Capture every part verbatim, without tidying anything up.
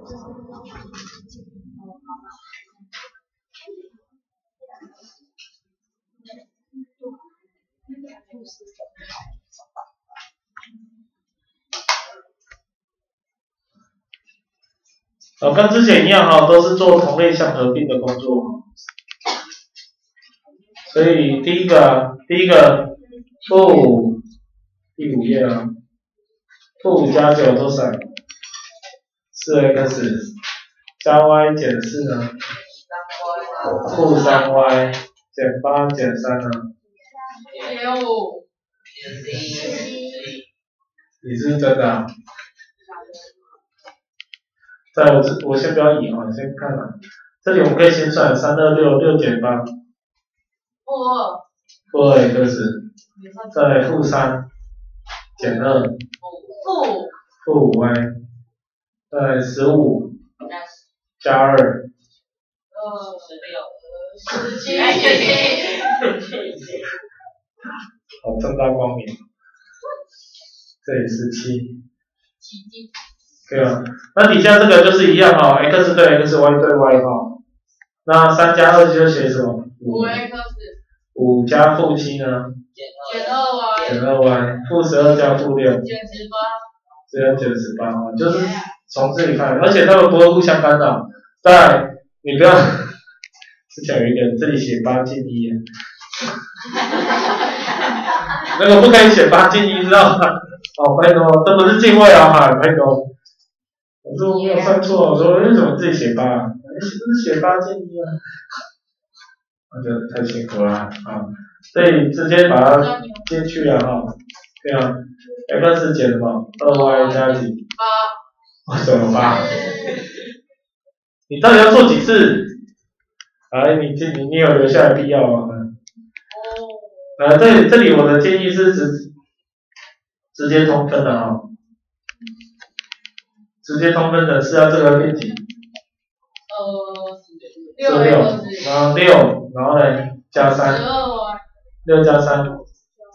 哦，跟之前一样哈、哦，都是做同类项合并的工作。所以第一个，第一个负五，第五页啊，负五加九多少？四 x 加 y 减四呢？负三 y 减八减三呢？ 减五。 你是真的啊？在我这我先不要引啊，先看啊。这里我们可以先算三二六，六减八。 负二。 负二 x， 再来负三减二。 负。 负五 y， 再来十五加二。 呃，十六。十七。 好，正大光明。这里是七。对啊，那底下这个就是一样哈、哦、，x 对 x，y 对 y 哈、哦。那三加二就写什么？ 五 x。 五加负七呢？ 减二 y。 减二 y， 负十二加负六。 减十八。 这样减十八啊，就是从这里看，而且它们不会互相干扰。再来，你不要，之前有一个这里写八进一，那个不可以写八进一，知道吗？哦，拜托，这不是进位啊，哈，拜托。我说我没有算错，我说为什么自己写八？哎，是不是写八进一啊？我觉得太辛苦了啊，所以直接把它进去啊，哈，对啊 ，x 减什么？二 y 加几？八。为什么八？你到底要做几次？哎，你这你你有留下来必要吗？呃，这里这里我的建议是直直接通分的啊、哦，直接通分的是要这个变几？ 呃， 十六，然后六，然后呢加三，六加三，九，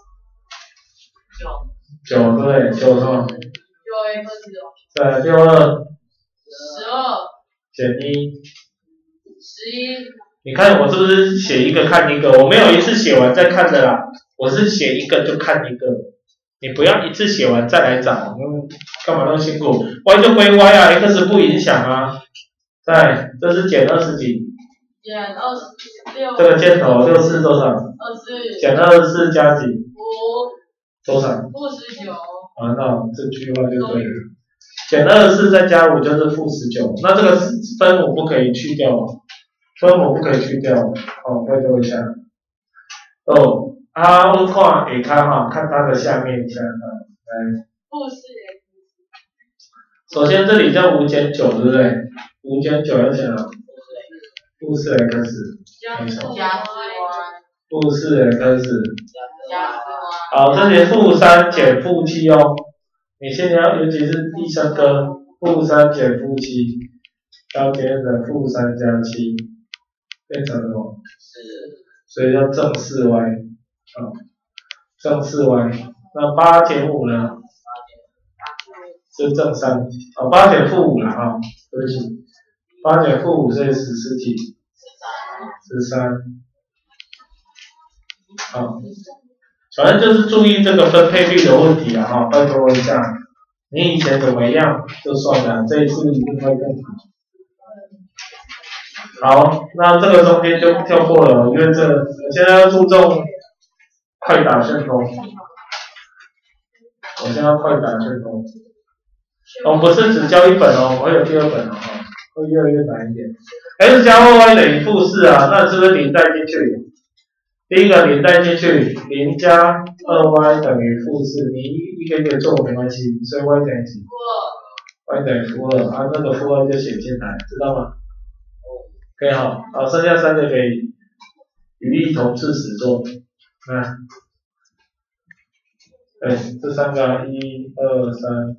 九对，九是吧？ 六 x 对，六二， 十二， 减一， 十一。 你看我是不是写一个看一个？我没有一次写完再看的啦，我是写一个就看一个。你不要一次写完再来找，嗯，干嘛那么辛苦 ？y 就归 y 啊 ，x 不影响啊。在，这是减二十几。 减二十六。 这个箭头六四多少？ 二四。 减二十四加几？ 五。 多少？ 负十九。 啊，那这句话就对了。减二十四再加五就是负十九，那这个分母不可以去掉，分母不可以去掉，哦，拜托一下。哦，啊，我看给看哈，看它的下面一下啊，来。 负四 x。 首先这里叫五减九，对不对？五减九要减了。负四 x。没错。 加四 y。 负四 x。 加四 y。 好，这里负三减负七哦。你现在要，尤其是第三个，负三减负七，要变成负三加七，变成什么？所以叫正四 y， 啊，正四 y。那八减五呢？是正三，哦，八减负五了啊，对不起，八减负五是十四几？十三。好。反正就是注意这个分配率的问题了哈，拜托一下。你以前怎么样就算了，这一次一定会更好。好，那这个中间就跳过了，因为这我现在要注重快打旋风。我现在要快打旋风。我们不是只教一本哦，我还有第二本哦，会越来越难一点。x 加二 y 等于负四啊，那是不是零带进去？第一个零带进去，零加二 y 等于负四，你一一个一个做没关系，所以 y 等于几 ？y 等于负二，啊，那个负二就写进来，知道吗？可以好，好，剩下三个可以与一同致死做，啊，对，这三个一二三，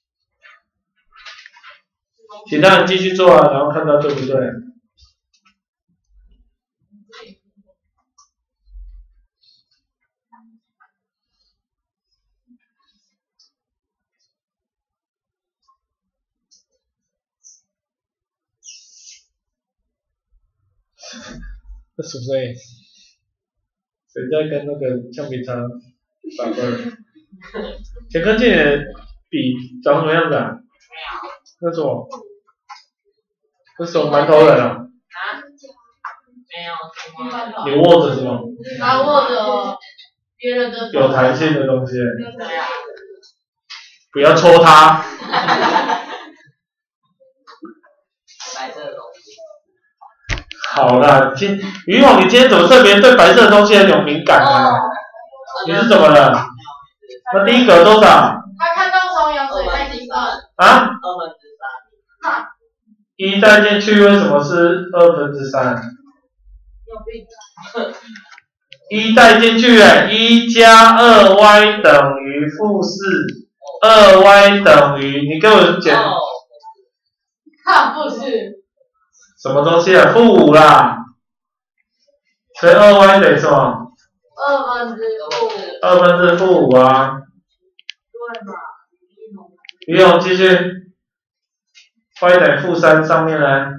其他人继续做啊，然后看到对不对？ 这什么声音？谁在跟那个橡皮擦打分？前跟镜的笔长什么样子啊？那什么？那什么馒头人啊？ 啊？没有， 你握着是吗？ 他握着别人的有弹性的东西。 对啊。 不要戳它。 白色的东西。 好啦，今于勇，你今天怎么特别对白色的东西很有敏感啊？你是怎么了？那第一格多少？ 他看到双氧水太兴奋。 啊？ 二分之三。 一带进去为什么是二分之三？ 有病。 一带进去哎，一加二 y 等于负四，二 y 等于你给我减。 他不是。 什么东西啊？负五啦。所以二 y 等于什么？ 二分之负。 二分之负五啊。 对吧？ 于勇继续。y 等于负三，上面呢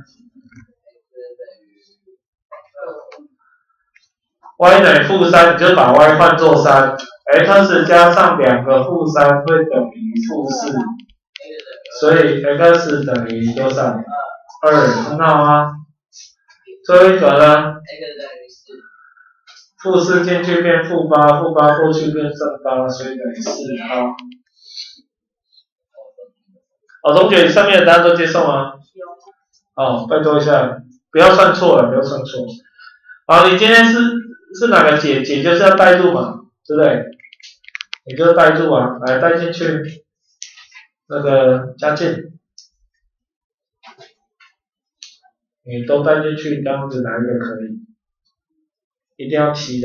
y 等于负三，你就把 y 换作三 ，x 加上两个负三会等于负四，所以 x 等于多少？二，很好啊。最后一个呢？负四进去变负八，负八过去变正八，所以等于四啊。好，同学，上面的答案都接受吗？好，拜托一下，不要算错了，不要算错。好，你今天是是哪个解？解就是要带入嘛，对不对？你就带入啊，来带进去，那个加进，你都带进去，这样子哪一个可以？一定要七的。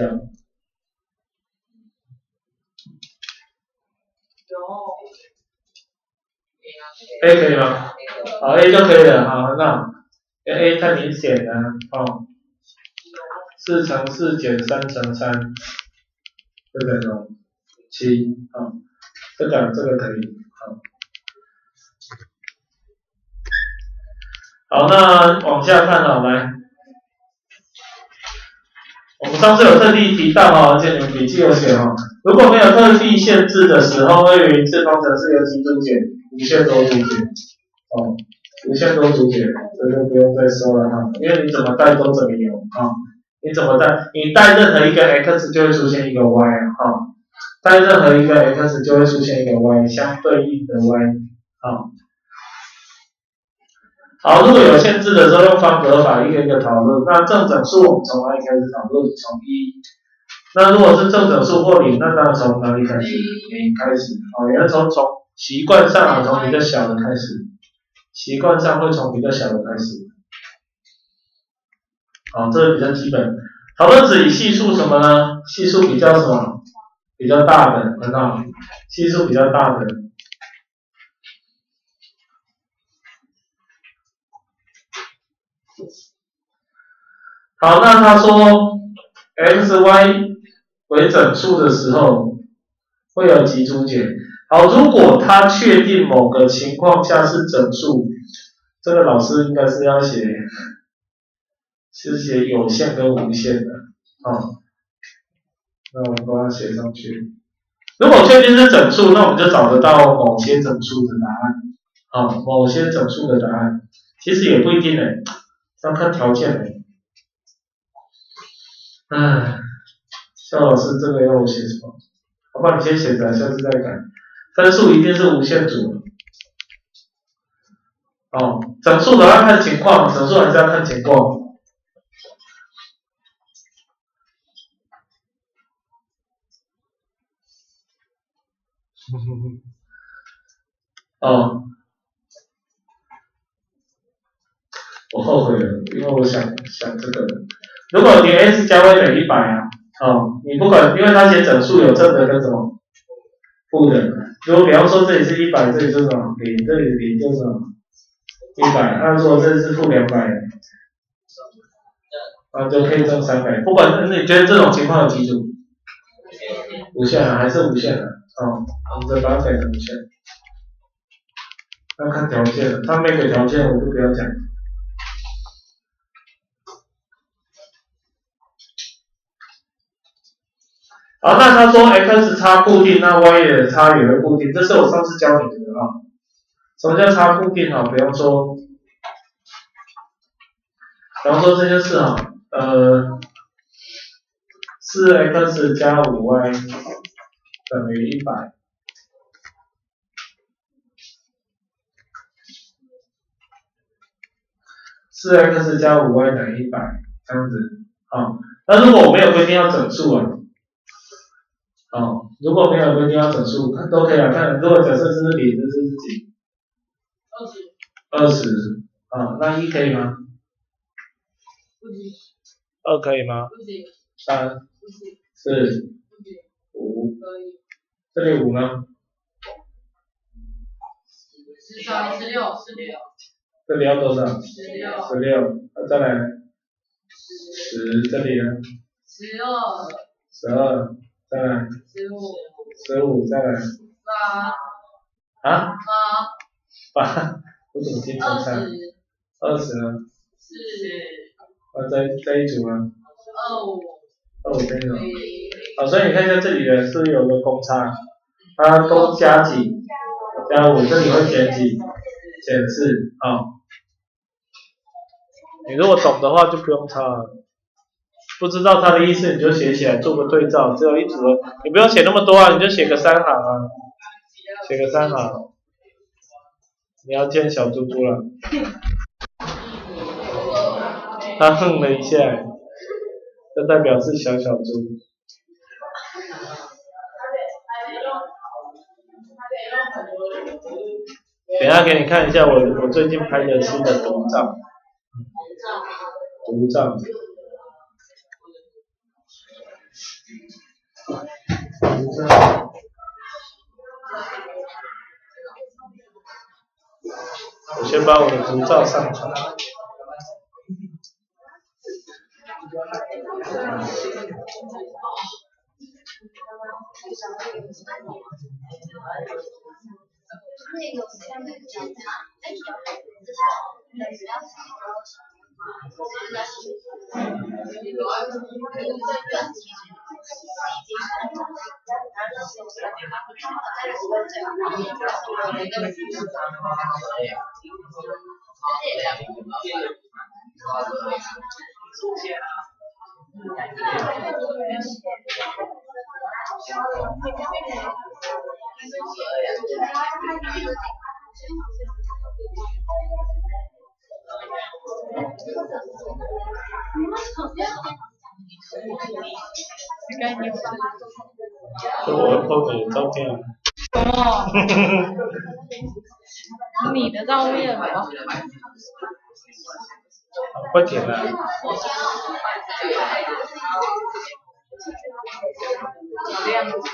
有。 A 可以吗？好 ，A 就可以了，好，很好。因为 A 太明显了，哦。四乘四减三乘三，就等于七，好，这个这个可以，好。好，那往下看啊，来，我们上次有特地提到哈，而且你们笔记有写哈，如果没有特地限制的时候，位于次方程式有几组解？无限多组解，哦，无限多组解，这就不用再说了哈，因为你怎么带都怎么有啊。你怎么带？你带任何一个 x 就会出现一个 y 啊，带任何一个 x 就会出现一个 y， 相对应的 y 啊。好，如果有限制的时候，用方格法一个一个讨论。那正整数我们从哪里开始讨论？从一。那如果是正整数或零，那当然从哪里开始？零开始。哦，也是从从习惯上啊，从比较小的开始。习惯上会从比较小的开始。好，这个比较基本。讨论值以系数什么呢？系数比较什么？比较大的，很好。系数比较大的。好，那他说 x y 为整数的时候会有几组解？好，如果他确定某个情况下是整数，这个老师应该是要写。是写有限跟无限的，哦，那我们把它写上去。如果确定是整数，那我们就找得到某些整数的答案，啊、哦，某些整数的答案，其实也不一定诶，要看条件诶。唉，肖老师这个要我写什么？我帮你先写着，下次再改。分数一定是无限组。哦，整数的要看情况，整数还是要看情况。哦，我后悔了，因为我想想这个，如果你 s 加 y 等于一百啊，哦，你不管，因为它写整数有正的跟什么负的，如果比方说这里是一百，这里是什么零，这里零就是什么一百，那如果这里是负两百，啊就可以正三百，不管你觉得这种情况有几组？无限啊，还是无限的？哦，我们再把它改成无限。要看条件，他没给条件我就不要讲。 好，那他说 x 差固定，那 y 的差也会固定，这是我上次教你的啊。什么叫差固定啊？比方说，比方说这件事啊，呃，四 x 加五 y 等于一百。四 x 加五 y 等于一百，这样子啊。那如果我没有规定要整数啊，哦，如果没有规定要整数，看都可以啊。看，如果假设这是零，这是几？二十。二十啊，那一可以吗？ 不行。 二可以吗？ 不行。 三。 不行。 四。 不行。 五。 可以。 这里五呢？ 十三、十六、十六。 这里要多少？ 十六。 十六，那再来十，这里呢？ 十二。 十二，再来十五。 十五，再来八。 啊？ 八。 八，我怎么听成三？ 二十。 二十呢？ 四。 那这这一组呢？ 二五。 二五变什么？好，所以你看一下这里的是不是有个公差？它都加几？加五，这里会减几？减四啊。你如果懂的话就不用抄了，不知道它的意思你就写起来做个对照，只有一组了，你不用写那么多啊，你就写个三行啊，写个三行。你要见小猪猪了，他哼了一下，这代表是小小猪。等一下给你看一下我我最近拍的新的独照，独照，独照，我先把我的独照上传。这我会 po 你的照片啊。 哦。你的照片吗？ 快点啊！ 这样子。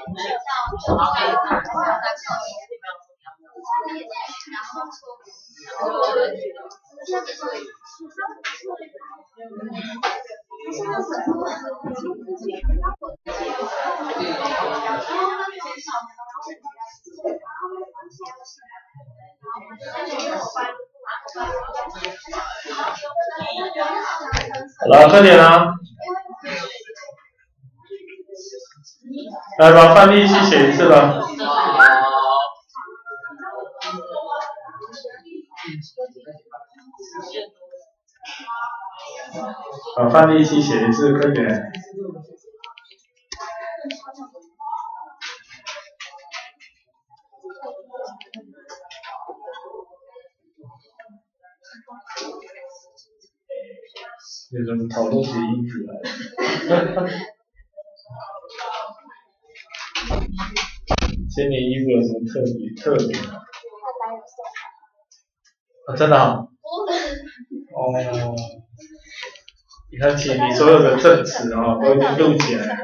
好了，快点啦！来把范例一起写一次吧。把范例一起写一次，快点。你怎么讨论起衣服来？今年衣服有什么特别特别的？啊，真的啊？哦，你看起你所有的证词啊，都已经录起来了。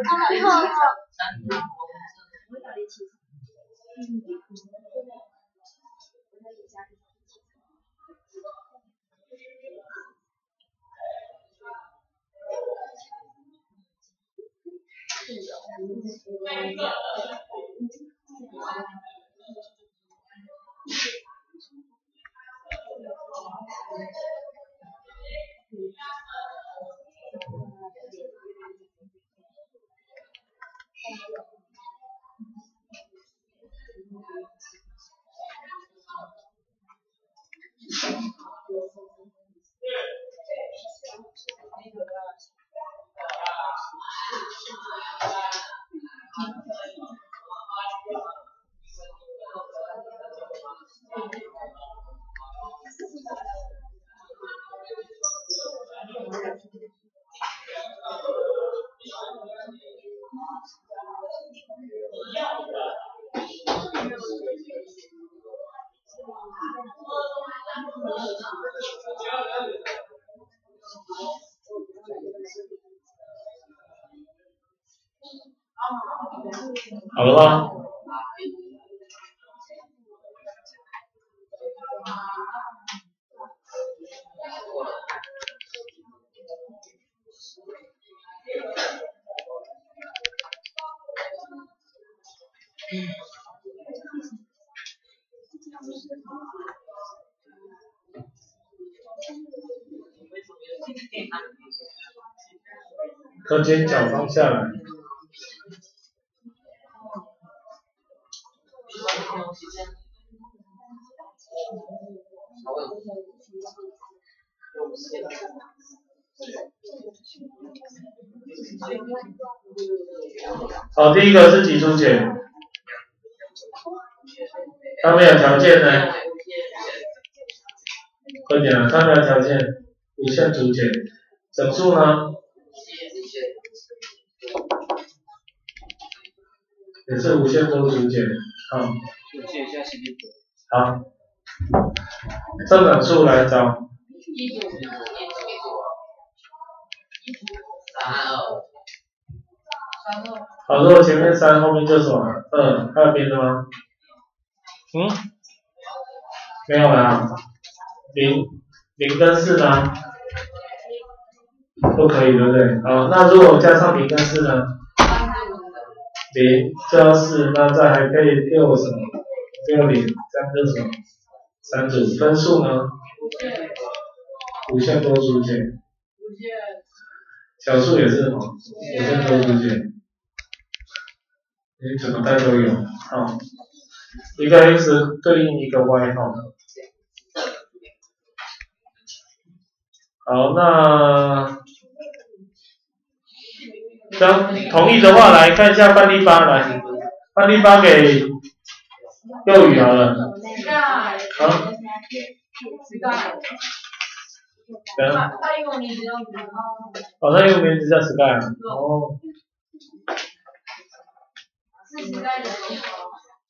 好了吗？和肩脚放下来。好，第一个是脊柱减，它没有条件呢，快点啊，它没有条件，无限组减，整数呢？也是无限多组减，好。好，正整数来找。好，如果前面三，后面就是什么？二，还有别的吗？嗯？没有啦。零，零跟四呢？不可以，对不对？好，那如果加上零跟四呢？零加四，那再还可以六什么？六零，这样就是什么？三组。分数呢？无限多组减。小数也是什么？无限多组减。你怎么带都有，好，一个 x 对应一个 y 哈。好，那将同意的话，来看一下范例八，来，范例八给右语好了。好。对啊。他用名字叫什么？哦，他用名字叫 Sky 啊。哦。是 Sky 的名字。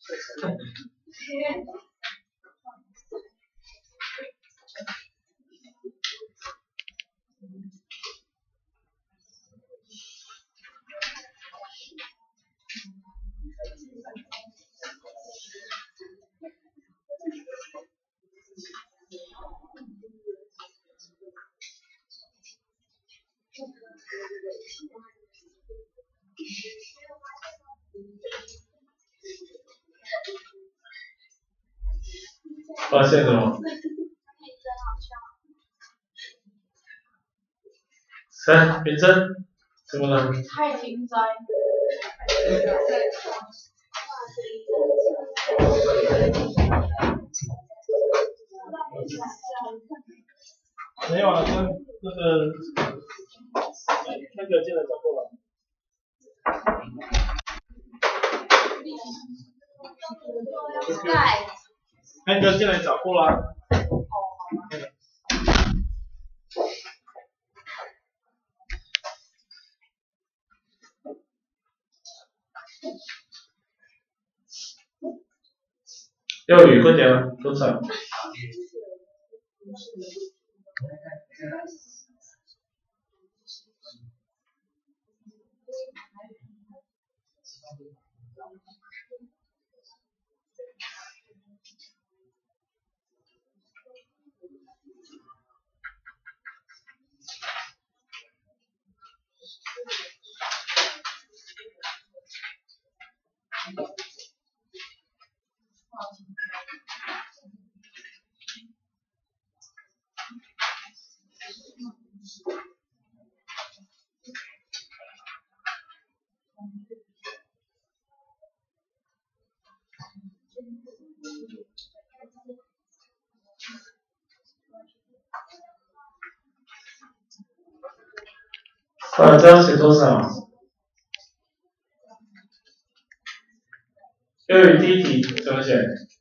发现了吗？谁？名称？怎么了？太平哉。没有啊，跟那个那个进来找过了。那个进来找过了。右语快点啊，多少？ 啊，这样写多少？对于第一题怎么写？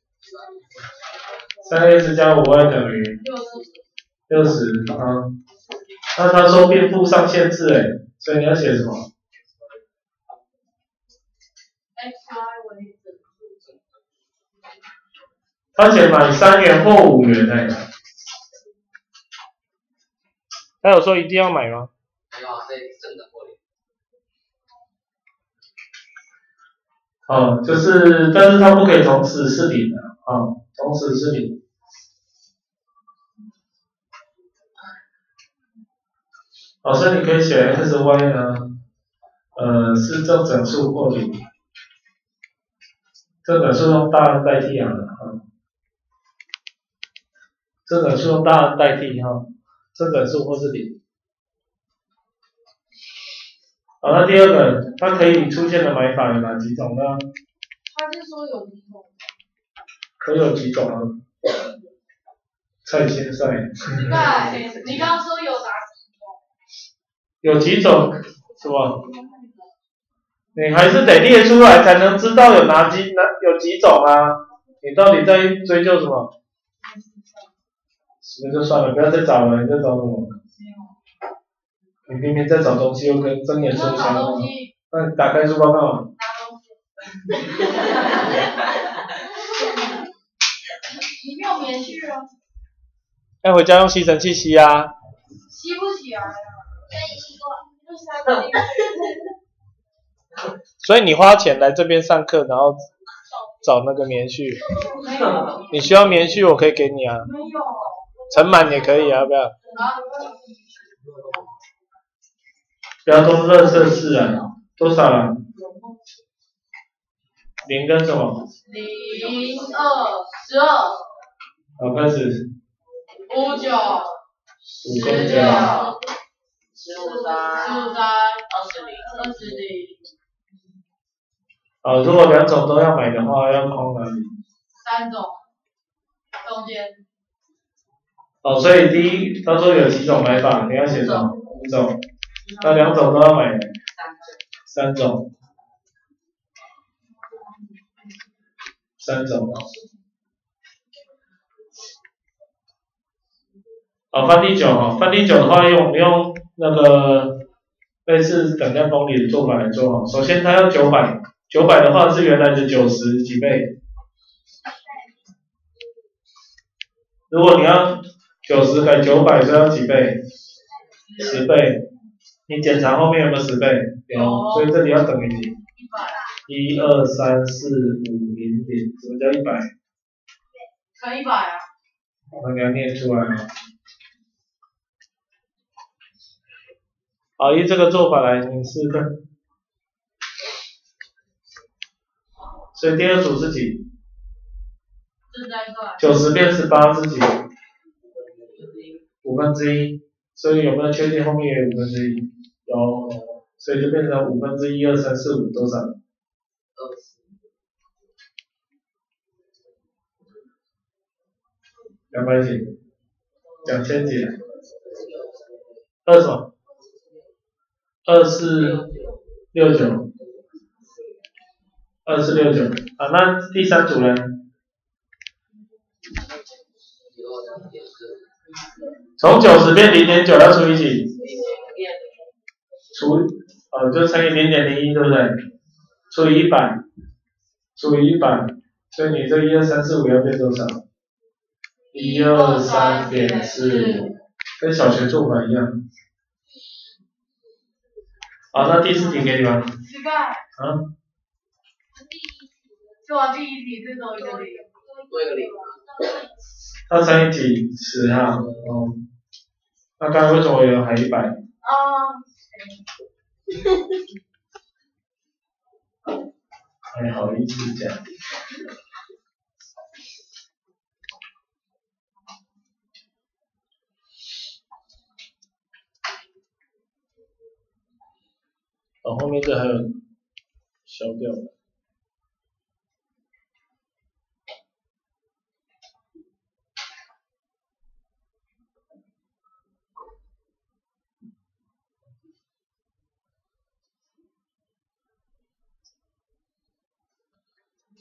三 x 加五 y 等于六十啊。那他说变负上限制哎，所以你要写什么 ？x y 为整数。 他写满三元或五元哎。他有说一定要买吗？ 没有啊，这正的或零。 哦，就是，但是它不可以同时是零的啊，哦，同时是零。哦，所以你可以写 x y 呢，呃，是正整数或零。正整数用大 N 代替啊，啊，正整数用大 N 代替哈，正整数或是零。好，那第二个，它可以出现的买法有哪几种呢？ 他是说有几种？ 可有几种啊？菜青菜。 对，你刚刚说有哪几种？ 有几种？什么？你还是得列出来才能知道有哪几哪有几种啊？你到底在追究什么？那就算了，不要再找了，你在找什么？你明明在找东西，又跟睁眼说瞎话。那你打开书包干嘛？ 你没有棉絮啊？ 要回家用吸尘器吸啊。 吸不起来啊。可以吸过，就塞不进去。 所以你花钱来这边上课，然后找那个棉絮。 没有。 你需要棉絮，我可以给你啊。 没有。 盛满也可以啊，要不要？ 啊。 不要都垃圾式啊，多少啊？零跟什么？ 零二十二。 好，开始。 五九。 五跟九。 十五三。十五三。二十零。二十零。 好，如果两种都要买的话，要框哪里？ 三种。中间。 哦，所以第一，他说有几种买法，你要写什么？五种。那两种都要买。三种。三种。好，翻第九哈，翻第九的话用我们用那个类似等价公理的做法来做哈。首先它要九百，九百的话是原来的九十几倍。如果你要九十改九百，是要几倍？十倍。你检查后面有没有十倍？有，所以这里要等于几？一二三四五零零，什么叫一百？ 乘一百啊。 我给它念出来啊。好，以这个做法来，你试试看。所以第二组是几？九十变十八是几？五分之一。所以有没有确定后面也有五分之一？有，所以就变成五分之一二三四五多少？ 二十。 两百几？两千几？二什么？二四六九。二四六九。啊，那第三组呢？从九十变零点九要除以几？除呃就乘以零点零一，对不对？除以一百，除以一百，所以你这一二三四五要变多少？一二三点四五，跟小学做法一样。好，那第四题给你吧。 失败。 啊？ 做完第一题，最多一个零。 多一个零。 它乘以几？十哈。哦。那刚才为什么有含一百？ 啊。 还好意思讲。哦，后面这还有消掉了。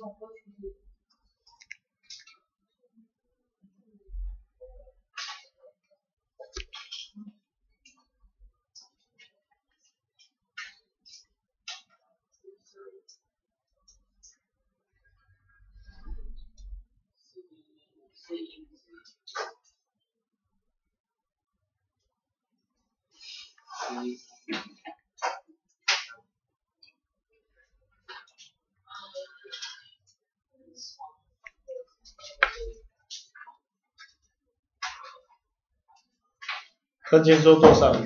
课件说多少？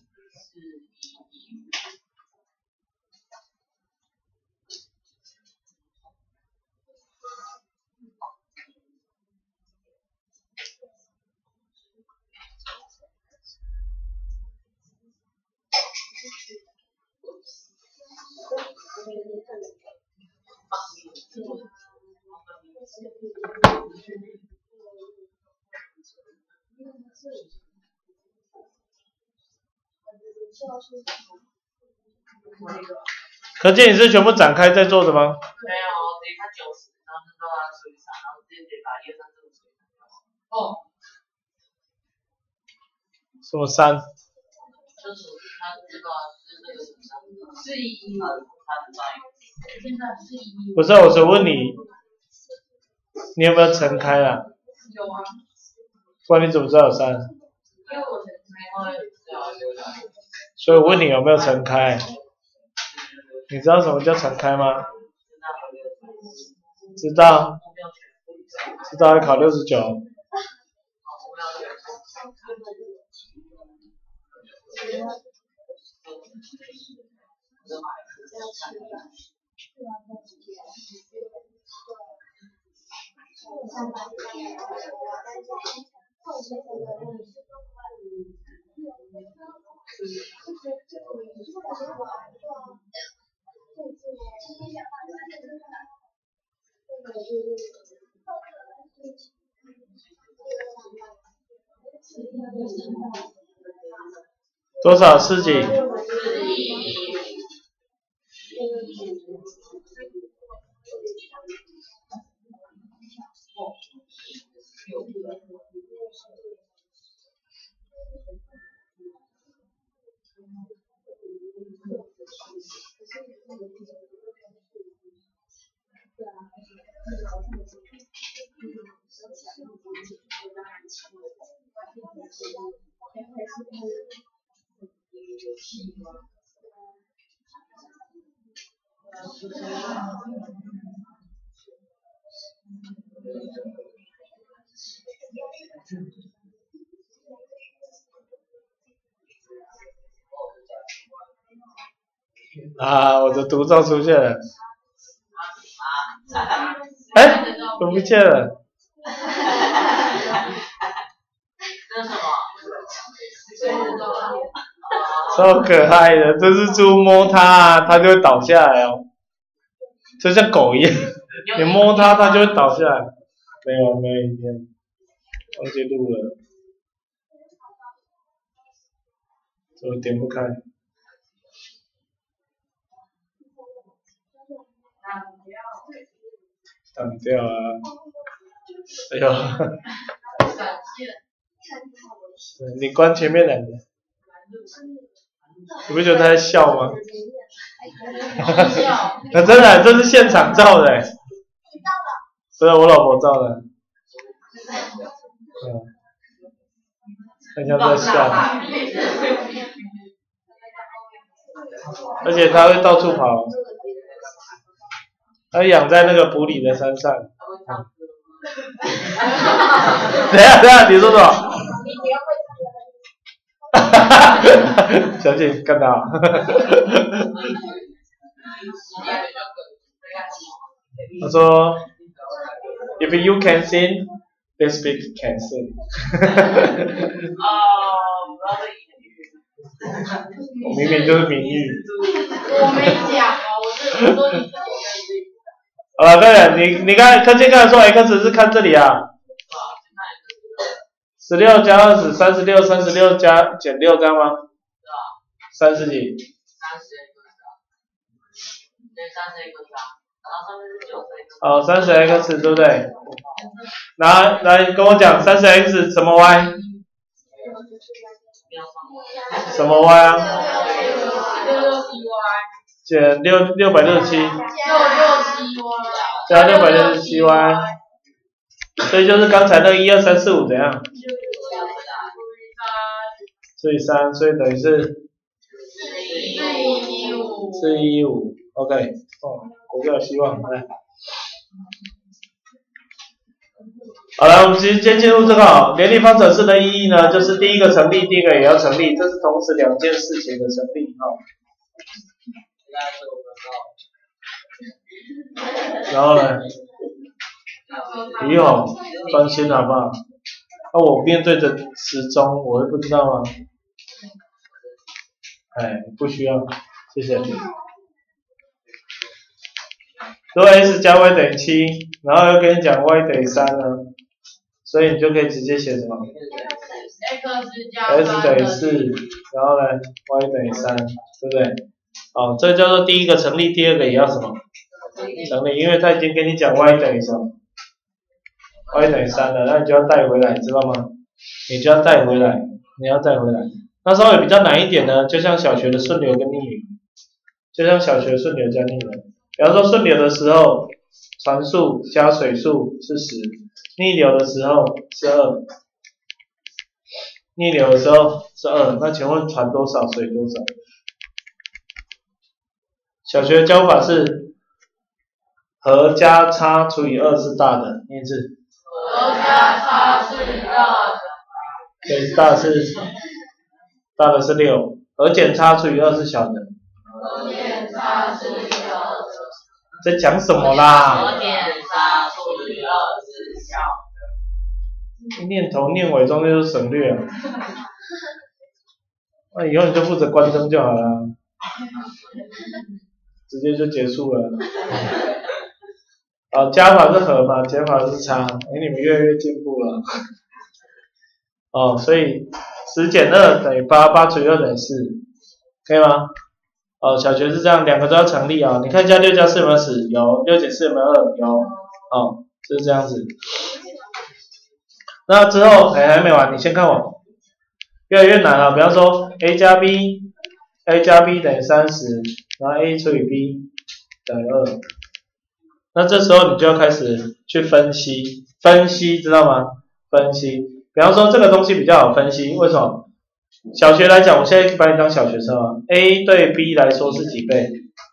课件你是全部展开在做的吗？ 没有，等一下九十，然后就让它除以三，然后直接把一二三四五除以三。哦。 什么三？ 就是它这个是这个什么三？是一，它它的三。现在是一。 不是，我是问你，你有没有乘开啊？ 有啊。 不然你怎么知道有三？ 因为我乘开。 所以我问你有没有乘开？你知道什么叫乘开吗？知道。知道要考六十九。多少四几？啊，我的独照出现了。哎，怎么不见了？ 这是什么？ 超可爱的，这只猪摸它，它就会倒下来哦，就像狗一样，你摸它，它就会倒下来。没有，没有影片，忘记录了，怎么点不开？挡掉啊！哎呦，你关前面两个，你不觉得他在笑吗？那真的，这是现场照的，这是我老婆照的，嗯，很像在笑，而且它会到处跑。它养在那个埔里的山上。嗯、等一下，等一下，你说什么？小姐干得好。他说 ，If you can sing, this speak can sing 。我明明就是名誉。 我没讲哦，我是我说你是我没讲。 好了，对了，你你刚才柯健刚才说 x 是看这里啊，十六加二十，三十六，三十六加减六，这样吗？三十几。 三十一个三，对，三十一个三， 好，三十 x 对不对？来来跟我讲三十 x 什么 y？ 什么 y 啊？减六六百六十七。六六七 y。加六百六十七 y。所以就是刚才那个一二三四五怎样？除以三，所以等于是四一一五。OK， 哦，我就有希望来。好了，我们直接进入这个联立方程式的意义呢，就是第一个成立，第一个也要成立，这是同时两件事情的成立哈。然后呢，于红专心好不好？那、啊、我面对着时钟，我会不知道吗？哎，不需要，谢谢。如果 x 加 y 等于七，然后又跟你讲 y 等于三呢，所以你就可以直接写什么 ？x 等于四，然后呢 y 等于三，对不对？哦，这叫做第一个成立，第二个也要什么？成立，因为他已经跟你讲 y 等于什么 ？y 等于三了，那你就要带回来，知道吗？你就要带回来，你要带回来。那稍微比较难一点呢，就像小学的顺流跟逆流，就像小学顺流加逆流。比方说顺流的时候，传数加水数是十，逆流的时候是二，逆流的时候是二，那请问传多少水多少？小学的教法是和加差除以二是大的，念一次。 和加差是大的。 对，大是大的是六，和减差除以二是小的。 和减差是小的。 在讲什么啦？ 和减差除以二是小的。 念头念尾中间就省略了。那以后你就负责关灯就好了，直接就结束了。好，加法是和嘛，减法是差，哎，你们越来越进步了。哦，所以十减二等于八，八除以二等于四，可以吗？哦，小学是这样，两个都要成立啊、哦。你看一下六加四有没有十？有。六减四有没有二？有。哦，就是这样子。那之后哎还没完，你先看我，越来越难了。比方说 a 加 b，a 加 b 等于三十，然后 a 除以 b 等于二。那这时候你就要开始去分析，分析知道吗？分析。比方说这个东西比较好分析，为什么？小学来讲，我现在把你当小学生啊。A 对 B 来说是几倍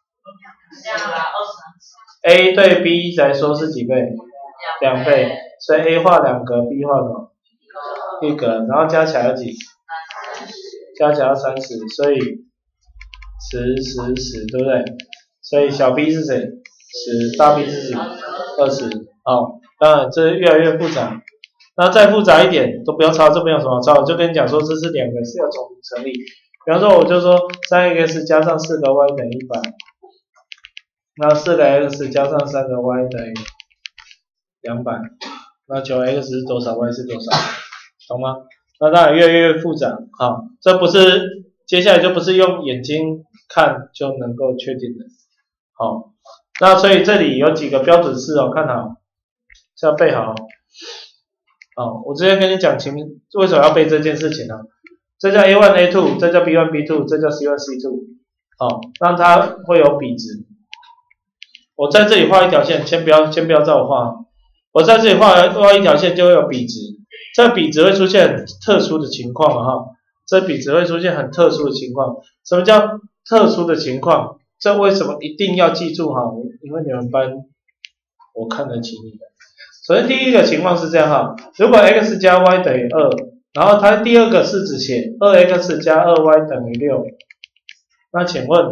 ？A 对 B 来说是几倍？两倍。所以 A 画两格 ，B 画什么？一格，然后加起来有几？加起来要三十，所以十十十，对不对？所以小 B 是谁？十，大 B 是几？二十。哦，当然这越来越复杂。那再复杂一点都不要抄，这没有什么抄，我就跟你讲说这是两个是要重组成立。比方说我就说 三 x 加上四个 y 等于一百，那四个 x 加上三个 y 等于两百，那求 x 是多少 ，y 是多少，懂吗？那当然越来越复杂，好，这不是接下来就不是用眼睛看就能够确定的，好，那所以这里有几个标准式哦，看好，是要背好。哦，我直接跟你讲前面为什么要背这件事情呢、啊？这叫 A 一 A 二， 这叫 B 一 B 二， 这叫 C 一 C 二。哦，让它会有比值。我在这里画一条线，先不要先不要照我画。我在这里画画一条线就会有比值，这比值会出现很特殊的情况啊哈。这比值会出现很特殊的情况。什么叫特殊的情况？这为什么一定要记住哈？因为你们班我看得起你们。首先第一个情况是这样哈，如果 x 加 y 等于二，然后它第二个式子写 二 x 加 二 y 等于六，那请问，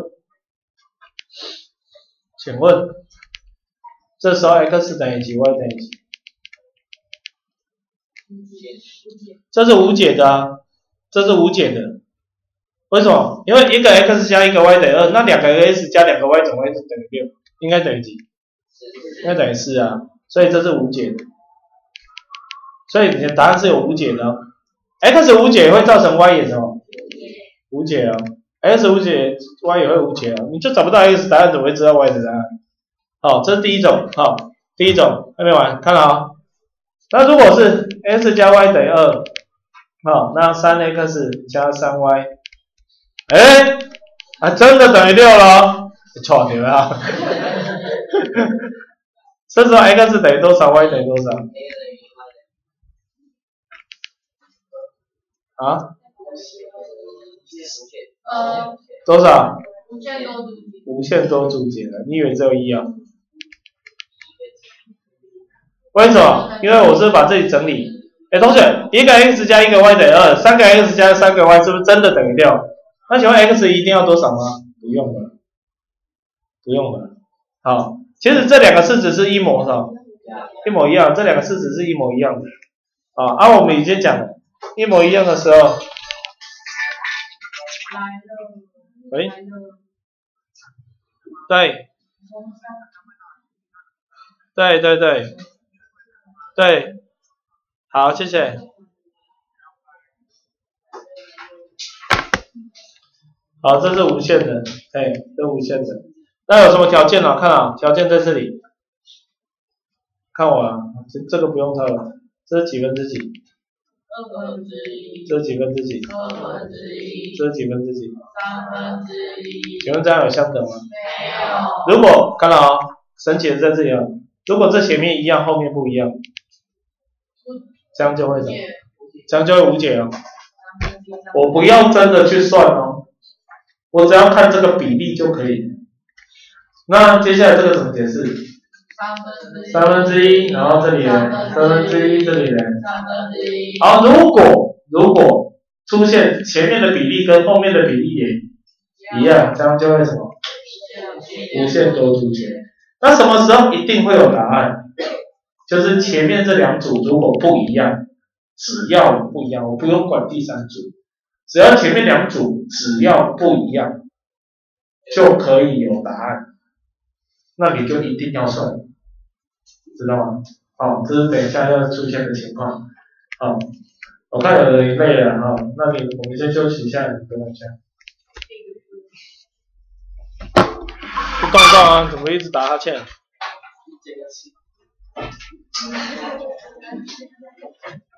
请问这时候 x 等于几 y 等于几？这是无解的啊，这是无解的。为什么？因为一个 x 加一个 y 等于二，那两个 x 加两个 y 总 y 是等于六，应该等于几？应该等于四啊。所以这是无解的，所以你的答案是有无解的、哦。x 无解会造成 y 也什么？无解哦。x 无解 ，y 也会无解哦。你就找不到 x 答案，怎么会知道 y 的答案？ 好，这是第一种，好，第一种还没完，看了啊。那如果是 x 加 y 等于二，好，那 三 x 加 三 y， 哎，啊真的等于六了，错对吧？这时候 x 等于多少 ，y 等于多少？啊？ 呃， 多少？ 无限多组解。 无限多组解的，你以为只有一啊？为什么？因为我是把这里整理。哎，同学，一个 x 加一个 y 等于二，三个 x 加三个 y 是不是真的等于六？那请问 x 一定要多少吗？不用了，不用了。好，其实这两个式子是一模的，一模一样，这两个式子是一模一样的。啊，啊，我们以前讲的，一模一样的时候，喂，对，对对对。对，好，谢谢。好，这是无限的，哎，这无限的。那有什么条件呢？看啊，条件在这里。看我啊，这这个不用抄了。这是几分之几？ 二分之一。 这是几分之几？ 二分之一。 这是几分之几？ 三分之一。 请问这样有相等吗？ 没有。 如果看到啊，神奇的在这里啊，如果这前面一样，后面不一样。这样就会什么？这样就会无解哦。我不要真的去算哦，我只要看这个比例就可以。那接下来这个怎么解释？三分之一，然后这里呢？三分之一，这里呢？ 三分之一。 好，如果如果出现前面的比例跟后面的比例也一样，这样就会什么？无限多组解。那什么时候一定会有答案？就是前面这两组如果不一样，只要不一样，我不用管第三组，只要前面两组只要不一样，就可以有答案。那你就一定要算，知道吗？好，这是等一下要出现的情况。好，我看有人累了哈，那你我们先休息一下，你等我一下。不动动啊，怎么一直打哈欠？